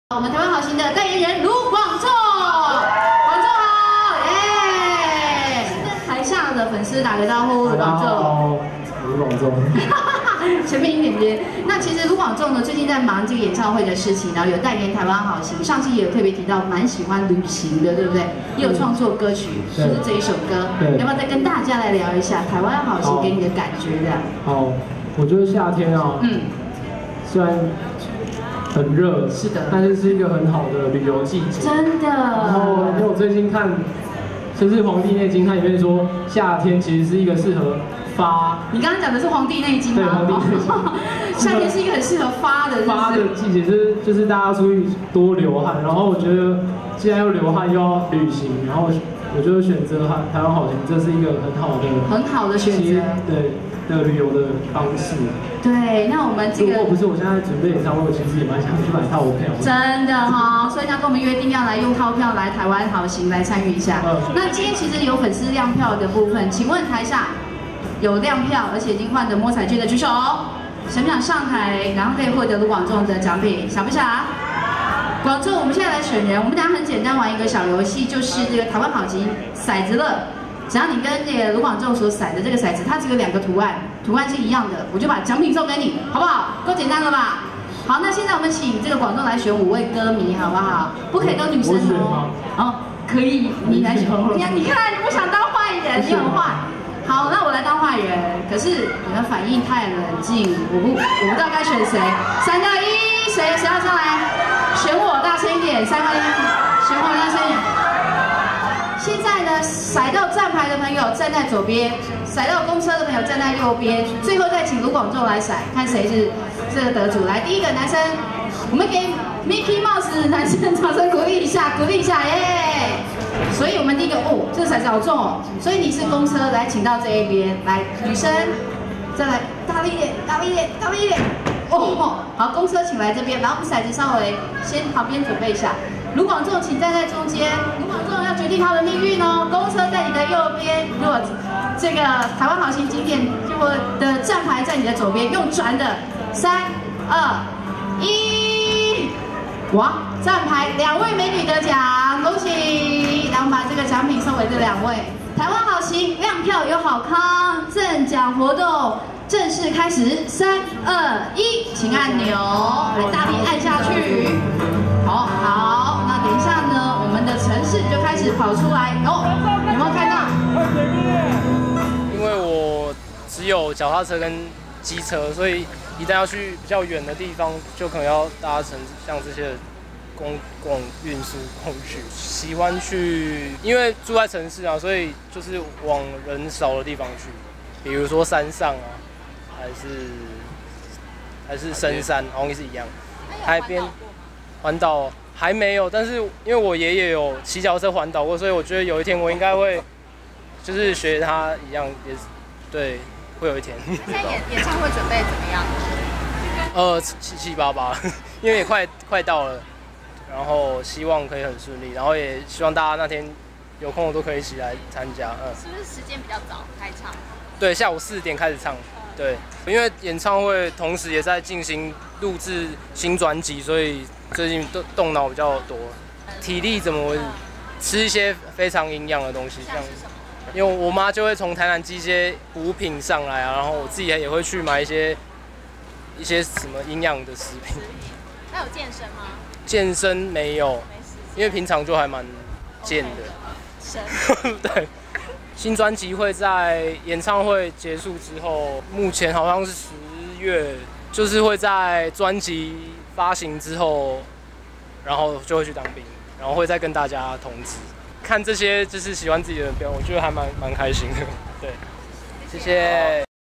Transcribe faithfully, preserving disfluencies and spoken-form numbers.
我们台湾好行的代言人卢广仲，广仲好，耶！跟台下的粉丝打个招呼，卢广仲。 好，卢广仲。 前面一点点。那其实卢广仲呢，最近在忙这个演唱会的事情，然后有代言台湾好行，上期也有特别提到，蛮喜欢旅行的，对不对？也有创作歌曲，就是这一首歌。要不要再跟大家来聊一下台湾好行给你的感觉的？ 好，我觉得夏天啊，嗯，虽然很热， 是的， 但是是一个很好的旅游季节。 真的。 然后，因为我最近看《甚至黄帝内经》，它里面说夏天其实是一个适合发。 你刚刚讲的是《黄帝内经》吗？ 对，《黄帝内经》。 夏天是一个很适合发的。 发的季节，就是就是大家出去多流汗，然后我觉得既然要流汗又要旅行，然后我就选择台台湾好行，这是一个很好的很好的选择。 对。的旅游的方式， 对，那我们这个如果不是我现在准备演唱会，我其实也蛮想去买套票。真的哈、哦，所以要跟我们约定要来用套票来台湾好行来参与一下。嗯、那今天其实有粉丝亮票的部分，请问台下有亮票而且已经换得摸彩券的举手，想不想上台，然后可以获得卢广仲的奖品？想不想？广仲，我们现在来选人，我们等下很简单玩一个小游戏，就是这个台湾好行骰子乐。只要你跟那个卢广仲所骰的这个骰子，它只有两个图案，图案是一样的，我就把奖品送给你，好不好？够简单了吧？好，那现在我们请这个广仲来选五位歌迷，好不好？不可以都女生哦。哦，可以，你来选。你看，你看，你不想当坏人，你很坏。好，那我来当坏人。可是你的反应太冷静，我不，我不知道该选谁。三个一，谁谁要上来？选我，大声一点。三个一，选我，大声一点。现在呢，甩到站牌的朋友站在左边，甩到公车的朋友站在右边，最后再请卢广仲来甩，看谁是这个得主。来，第一个男生，我们给 Mickey Mouse 男生掌声鼓励一下，鼓励一下，耶！所以我们第一个，哦，这个骰子好重哦，所以你是公车，来，请到这一边，来，女生，再来，大力一点，大力一点，大力一点，哦，好，公车请来这边，然后骰子稍微先旁边准备一下。卢广仲，请站在中间。卢广仲要决定他的命运哦。公车在你的右边，如果这个台湾好行景点结果的站牌在你的左边，用转的，三二一，哇！站牌两位美女得奖，恭喜！然后把这个奖品送给这两位。台湾好行亮票有好康，赠奖活动正式开始，三二一，请按钮，来大力按下去。好好，那等一下呢，我们的城市就开始跑出来哦，有没有看到？ 因为我只有脚踏车跟机车，所以一旦要去比较远的地方，就可能要搭乘像这些公共运输工具。喜欢去，因为住在城市啊，所以就是往人少的地方去，比如说山上啊，还是还是深山，好像是一样，海边。环岛还没有，但是因为我爷爷有骑脚车环岛过，所以我觉得有一天我应该会，就是学他一样，也是对，会有一天。 现在演演唱会准备怎么样？ 呃，七七八八，因为也快快到了，然后希望可以很顺利，然后也希望大家那天有空都可以一起来参加。嗯， 是不是时间比较早开唱？ 对，下午四点开始唱。对，因为演唱会同时也在进行录制新专辑，所以最近动动脑比较多。体力怎么吃一些非常营养的东西，像因为我妈就会从台南寄一些补品上来啊，然后我自己也会去买一些一些什么营养的食品。 那有健身吗？ 健身没有，因为平常就还蛮健的。 神。 对。新专辑会在演唱会结束之后，目前好像是十月，就是会在专辑发行之后，然后就会去当兵，然后会再跟大家通知。看这些就是喜欢自己的人表演，我觉得还蛮蛮开心的。对，谢谢。